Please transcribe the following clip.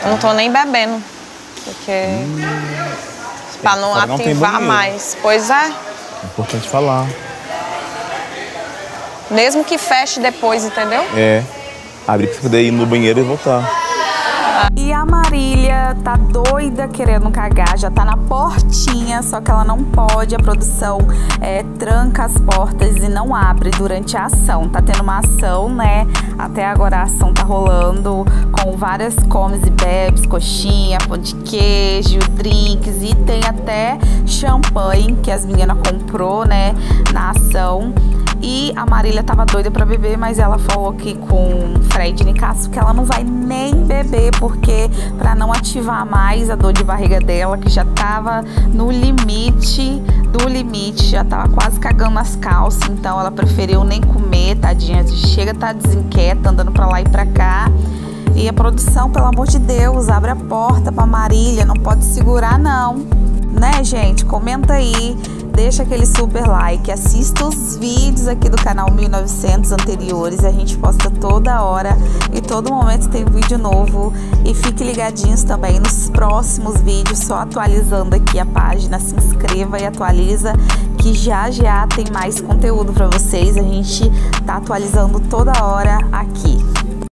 Não tô nem bebendo, porque pra não ativar mais. Pois é. É importante falar. Mesmo que feche depois, entendeu? É. Abrir pra poder ir no banheiro e voltar. E a Marília tá doida querendo cagar, já tá na portinha, só que ela não pode, a produção tranca as portas e não abre durante a ação. Tá tendo uma ação, né? Até agora a ação tá rolando com várias comes e bebes, coxinha, pão de queijo, drinks e tem até champanhe que as meninas comprou, né, na ação. E a Marília tava doida pra beber, mas ela falou que com Fred Nicasso que ela não vai nem beber, porque pra não ativar mais a dor de barriga dela, que já tava no limite do limite, já tava quase cagando nas calças, então ela preferiu nem comer, tadinha. Chega, tá desinquieta, andando pra lá e pra cá. E a produção, pelo amor de Deus, abre a porta pra Marília, não pode segurar não, né, gente? Comenta aí. Deixa aquele super like, assista os vídeos aqui do canal 1900 anteriores, a gente posta toda hora e todo momento tem vídeo novo. E fique ligadinhos também nos próximos vídeos, só atualizando aqui a página, se inscreva e atualiza que já tem mais conteúdo para vocês, a gente tá atualizando toda hora aqui.